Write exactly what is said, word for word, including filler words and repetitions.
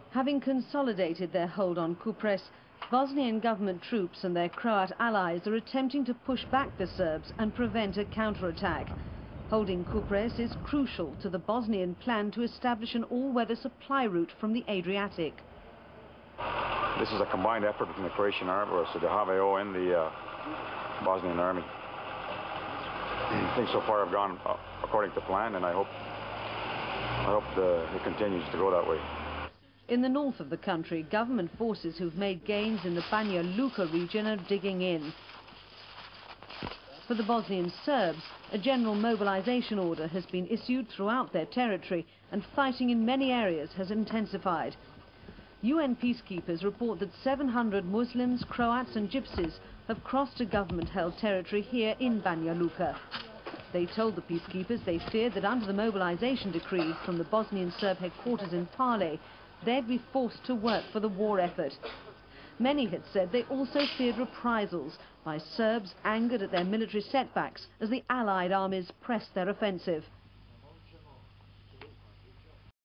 Having consolidated their hold on Kupres, Bosnian government troops and their Croat allies are attempting to push back the Serbs and prevent a counterattack. Holding Kupres is crucial to the Bosnian plan to establish an all-weather supply route from the Adriatic. This is a combined effort between the Croatian army, so the H V O and the uh, Bosnian army. Things so far have gone uh, according to plan, and I hope, I hope the, it continues to go that way. In the north of the country, government forces who've made gains in the Banja Luka region are digging in. For the Bosnian Serbs, a general mobilization order has been issued throughout their territory, and fighting in many areas has intensified. U N peacekeepers report that seven hundred Muslims, Croats and Gypsies have crossed a government-held territory here in Banja Luka. They told the peacekeepers they feared that under the mobilization decree from the Bosnian Serb headquarters in Pale, they'd be forced to work for the war effort. Many had said they also feared reprisals by Serbs angered at their military setbacks as the Allied armies pressed their offensive.